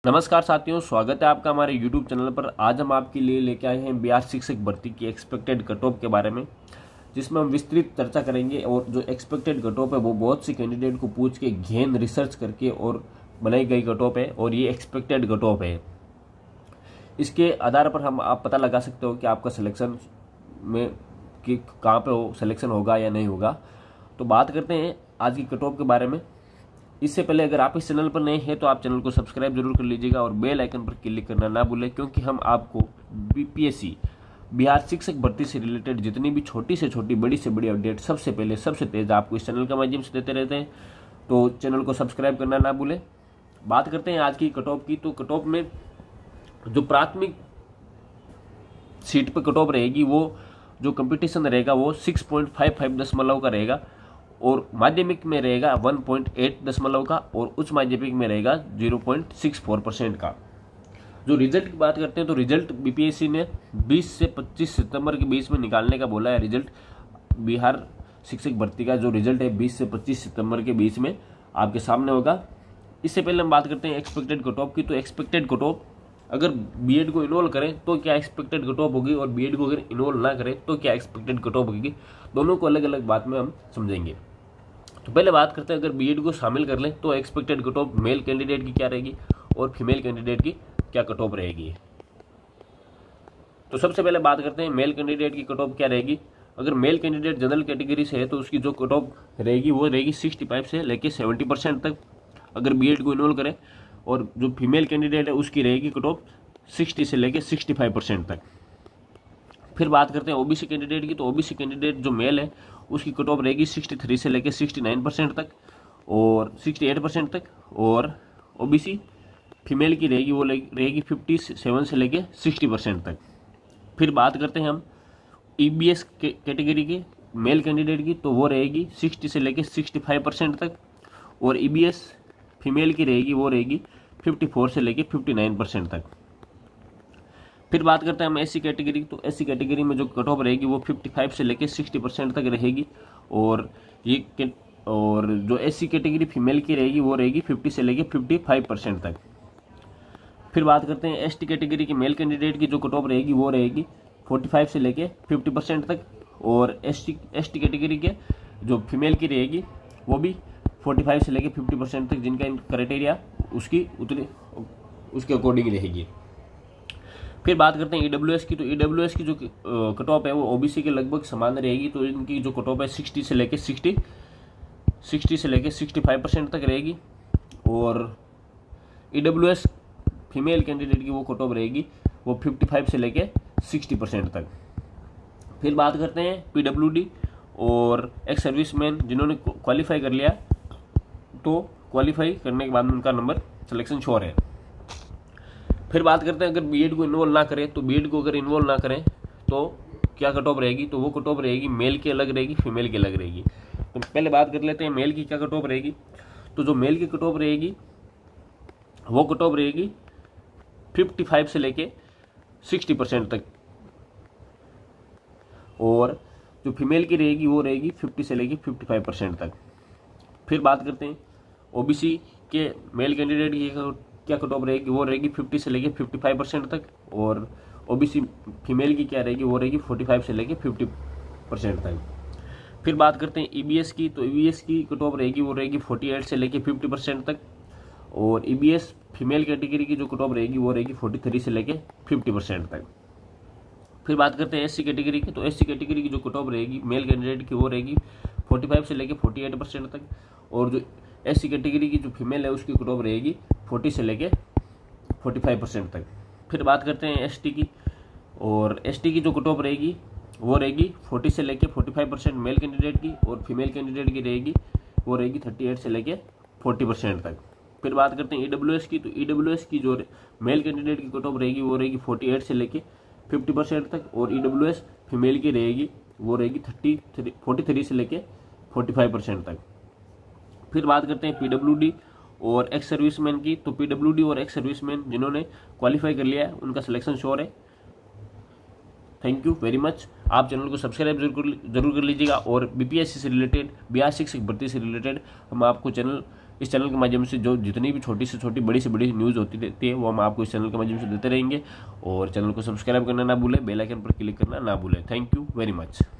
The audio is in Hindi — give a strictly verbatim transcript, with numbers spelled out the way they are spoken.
नमस्कार साथियों, स्वागत है आपका हमारे यूट्यूब चैनल पर। आज हम आपके लिए लेके आए हैं बिहार शिक्षक भर्ती की एक्सपेक्टेड कट ऑफ के बारे में, जिसमें हम विस्तृत चर्चा करेंगे। और जो एक्सपेक्टेड कट ऑफ है वो बहुत सी कैंडिडेट को पूछ के गहन रिसर्च करके और बनाई गई कट ऑफ है, और ये एक्सपेक्टेड कट ऑफ है। इसके आधार पर हम आप पता लगा सकते हो कि आपका सिलेक्शन में कि कहाँ पे हो सिलेक्शन होगा या नहीं होगा। तो बात करते हैं आज की कट ऑफ के बारे में। इससे पहले अगर आप इस चैनल पर नए हैं तो आप चैनल को सब्सक्राइब जरूर कर लीजिएगा और बेल आइकन पर क्लिक करना ना भूलें, क्योंकि हम आपको बीपीएससी बिहार शिक्षक भर्ती से रिलेटेड जितनी भी छोटी से छोटी बड़ी से बड़ी अपडेट सबसे पहले सबसे तेज आपको इस चैनल के माध्यम से देते रहते हैं। तो चैनल को सब्सक्राइब करना ना भूलें। बात करते हैं आज की कट ऑफ की। तो कट ऑफ में जो प्राथमिक सीट पर कट ऑफ रहेगी, वो जो कंपटीशन रहेगा वो सिक्स पॉइंट फाइव फाइव दशमलव का रहेगा, और माध्यमिक में रहेगा वन पॉइंट एट दशमलव का, और उच्च माध्यमिक में रहेगा zero point six four percent का। जो रिजल्ट की बात करते हैं तो रिजल्ट बीपीएससी ने बीस से पच्चीस सितंबर के बीच में निकालने का बोला है। रिजल्ट बिहार शिक्षक भर्ती का जो रिजल्ट है बीस से पच्चीस सितंबर के बीच में आपके सामने होगा। इससे पहले हम बात करते हैं एक्सपेक्टेड कट ऑफ की। तो एक्सपेक्टेड कट ऑफ अगर बीएड को इन्वॉल्व करें तो क्या एक्सपेक्टेड कट ऑफ होगी, और बीएड को अगर इन्वॉल्व ना करें तो क्या एक्सपेक्टेड कट ऑफ होगी, दोनों को अलग अलग बात में हम समझेंगे। तो पहले बात करते हैं अगर बीएड को शामिल कर लें तो expected cut off male candidate की क्या रहेगी और फीमेल कैंडिडेट की क्या कट ऑफ रहेगी। तो सबसे पहले बात करते हैं मेल कैंडिडेट की कट ऑफ क्या रहेगी। अगर मेल कैंडिडेट जनरल कैटेगरी से है तो उसकी जो कट ऑफ रहेगी वो रहेगी सिक्सटी फाइव से लेकर सेवेंटी परसेंट तक, अगर बीएड को इन्वॉल्व करें। और जो फीमेल कैंडिडेट है उसकी रहेगी कट ऑफ सिक्सटी से लेकर सिक्सटी फाइव परसेंट तक। फिर बात करते हैं ओबीसी कैंडिडेट की। तो ओबीसी कैंडिडेट जो मेल है उसकी कट ऑफ रहेगी सिक्सटी थ्री से लेकर सिक्सटी नाइन परसेंट तक और सिक्सटी एट परसेंट तक, और ओबीसी फीमेल की रहेगी वो रहेगी फिफ्टी सेवन से लेकर सिक्सटी परसेंट तक। फिर बात करते हैं हम ईबीएस कैटेगरी के मेल कैंडिडेट की। तो वो रहेगी सिक्सटी से लेकर सिक्सटी फाइव परसेंट तक, और ईबीएस फीमेल की रहेगी वो रहेगी फिफ्टी फोर से लेकर फिफ्टी नाइन परसेंट तक। फिर बात करते हैं हम एससी कैटेगरी की। तो एससी कैटेगरी में जो कट ऑफ रहेगी वो पचपन से लेकर साठ परसेंट तक रहेगी, और ये और जो एससी कैटेगरी फीमेल की रहेगी वो रहेगी पचास से लेकर पचपन परसेंट तक। फिर बात करते हैं एसटी कैटेगरी के मेल कैंडिडेट की जो कट ऑफ रहेगी वो रहेगी पैंतालीस से लेकर पचास परसेंट तक, और एसटी एसटी कैटेगरी के जो फीमेल की रहेगी वो भी पैंतालीस से लेकर पचास परसेंट तक, जिनका क्राइटेरिया उसकी उतनी उसके अकॉर्डिंग रहेगी। फिर बात करते हैं ईडब्ल्यूएस की। तो ईडब्ल्यूएस की जो कट ऑफ है वो ओबीसी के लगभग समान रहेगी। तो इनकी जो कट ऑफ है साठ से लेकर साठ साठ से लेकर पैंसठ परसेंट तक रहेगी, और ईडब्ल्यूएस फीमेल कैंडिडेट की वो कट ऑफ रहेगी वो पचपन से लेकर साठ परसेंट तक। फिर बात करते हैं पीडब्ल्यूडी और एक्स सर्विसमैन जिन्होंने क्वालिफाई कर लिया, तो क्वालिफाई करने के बाद उनका नंबर सिलेक्शन श्योर है। फिर बात करते हैं अगर बीएड को इन्वॉल्व ना करें तो बीएड को अगर इन्वॉल्व ना करें तो क्या कट ऑफ रहेगी। तो वो कट ऑफ रहेगी मेल की अलग रहेगी, फीमेल की अलग रहेगी। तो पहले बात कर लेते हैं मेल की क्या कट ऑफ रहेगी। तो जो मेल की कट ऑफ रहेगी वो कट ऑफ रहेगी पचपन से लेके साठ परसेंट तक, और जो फीमेल की रहेगी वो रहेगी पचास से लेके पचपन परसेंट तक। फिर बात करते हैं ओबीसी के मेल कैंडिडेट की क्या कट ऑफ रहेगी, वो रहेगी पचास से लेके पचपन परसेंट तक, और ओबीसी फीमेल की क्या रहेगी वो रहेगी पैंतालीस से लेके पचास परसेंट तक। फिर बात करते हैं ईबीएस की। तो ईबीएस की कट ऑफ रहेगी वो रहेगी अड़तालीस से लेके पचास परसेंट तक, और ईबीएस फीमेल कैटेगरी की जो कट ऑफ रहेगी वो रहेगी तैंतालीस से लेके पचास परसेंट तक। फिर बात करते हैं एससी कैटेगरी की। तो एससी कैटेगरी की जो कट ऑफ रहेगी मेल कैंडिडेट की वो रहेगी पैंतालीस से लेके अड़तालीस परसेंट तक, और जो एससी कैटेगरी की जो फीमेल है उसकी कट ऑफ रहेगी चालीस से लेके पैंतालीस परसेंट तक। फिर बात करते हैं एसटी की। और एसटी की जो कट ऑफ रहेगी वो रहेगी चालीस से लेके पैंतालीस परसेंट मेल कैंडिडेट की, और फीमेल कैंडिडेट की रहेगी वो रहेगी अड़तीस से लेके चालीस परसेंट तक। फिर बात करते हैं ईडब्ल्यूएस की। तो ईडब्ल्यूएस की जो मेल कैंडिडेट की कट ऑफ रहेगी वो रहेगी अड़तालीस से लेके पचास परसेंट तक, और ईडब्ल्यूएस फीमेल की रहेगी वो रहेगी थर्टी थ्री फोर्टी थ्री से लेके पैंतालीस परसेंट तक। फिर बात करते हैं पीडब्ल्यूडी और एक्स सर्विसमैन की। तो पीडब्ल्यूडी और एक्स सर्विसमैन जिन्होंने क्वालिफाई कर लिया है उनका सिलेक्शन श्योर है। Thank you very much. आप चैनल को सब्सक्राइब जरूर जरूर कर लीजिएगा, और बीपीएससी से रिलेटेड बिहार शिक्षक भर्ती से रिलेटेड हम आपको चैनल इस चैनल के माध्यम से जो जितनी भी छोटी से छोटी बड़ी से बड़ी न्यूज़ होती रहती है वो हम आपको इस चैनल के माध्यम से देते रहेंगे। और चैनल को सब्सक्राइब करना ना भूलें, बेल आइकन पर क्लिक करना ना भूलें। Thank you very much.